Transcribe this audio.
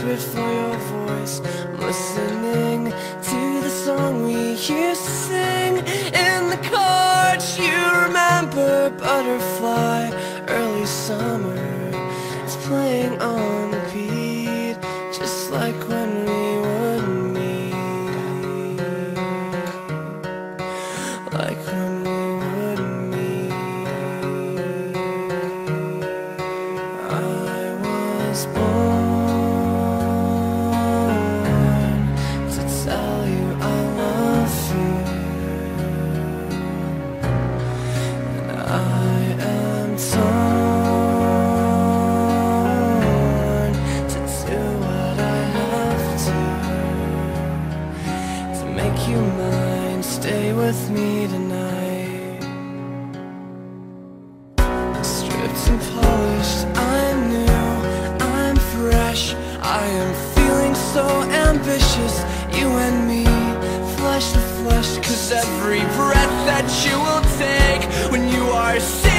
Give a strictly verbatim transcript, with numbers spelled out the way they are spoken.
desperate for your voice. I'm listening to the song we used to sing in the car. Do you remember Butterfly? Early summer, it's playing on repeat, just like when we would meet, like when we would meet. I was born to tell you I love you, and I am torn to do what I have to to make you mine. Stay with me tonight. Stripped and polished, I'm new, I'm fresh, I am feeling so ambitious. You and me, flesh to flesh, 'cause every breath that you will take when you are sick